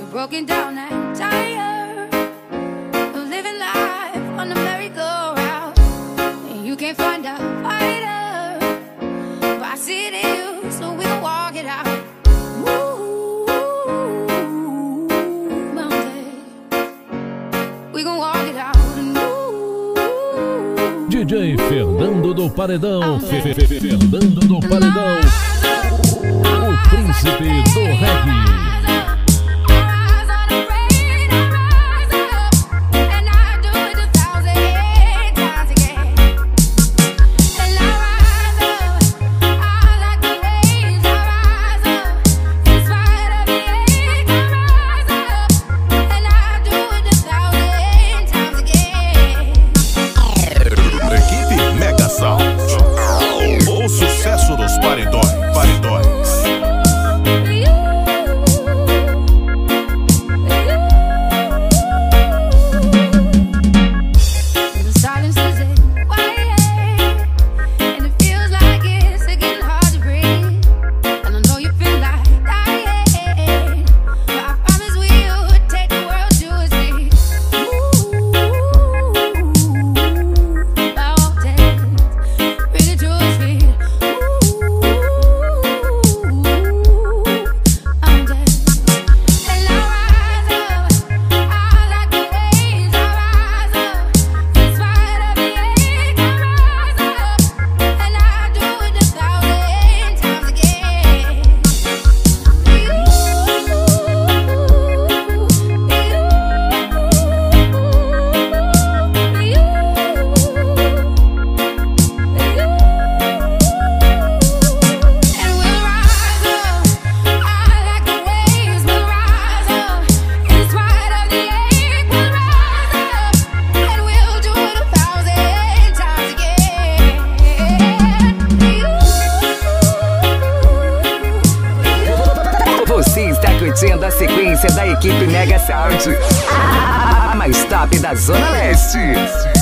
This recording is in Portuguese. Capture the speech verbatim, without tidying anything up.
broken down and tired of living life on the merry-go-round. And you can't find a fighter, but I see it in you, so we gon' walk it out. Ooh, mountain, we gon' walk it out. And ooh, D J Fernando do Paredão, Fernando do Paredão, o príncipe do reggae. O sucesso dos paredões, paredões. A sequência da equipe Mega Sound, a mais top da Zona Leste.